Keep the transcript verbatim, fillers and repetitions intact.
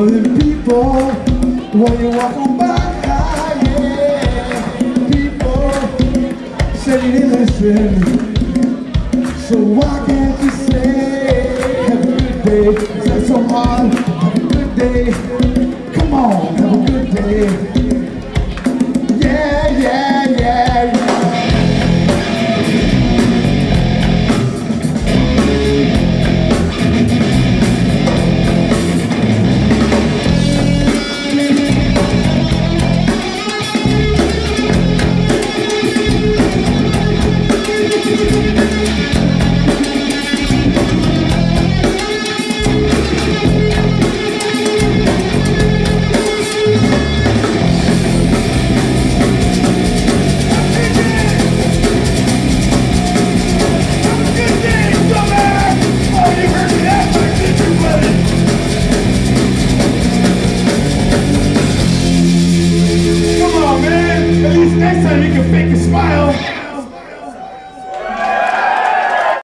All the people, when you walk on by, yeah, people say they listen. So why can't you say, have a good day? Is that so hard? Have a good day. Come on, have a good day. Yeah, yeah, yeah, yeah. Next time you can fake a smile.